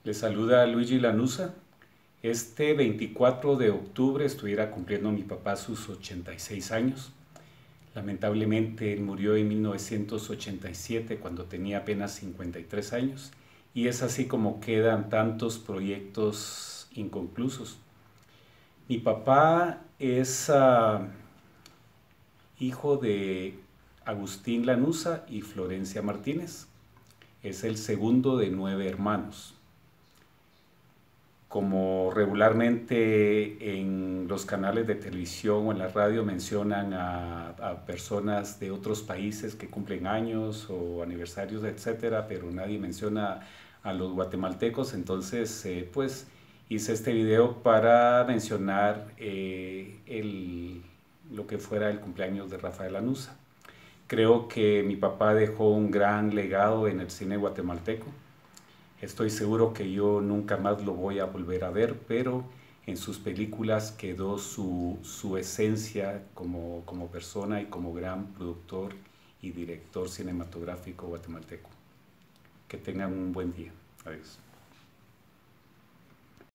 Le saluda Luigi Lanusa. Este 24 de octubre estuviera cumpliendo mi papá sus 86 años. Lamentablemente él murió en 1987 cuando tenía apenas 53 años y es así como quedan tantos proyectos inconclusos. Mi papá es hijo de Agustín Lanusa y Florencia Martínez. Es el segundo de 9 hermanos. Como regularmente en los canales de televisión o en la radio mencionan a personas de otros países que cumplen años o aniversarios, etcétera, pero nadie menciona a los guatemaltecos, entonces pues hice este video para mencionar lo que fuera el cumpleaños de Rafael Lanuza. Creo que mi papá dejó un gran legado en el cine guatemalteco. Estoy seguro que yo nunca más lo voy a volver a ver, pero en sus películas quedó su esencia como persona y como gran productor y director cinematográfico guatemalteco. Que tengan un buen día. Adiós.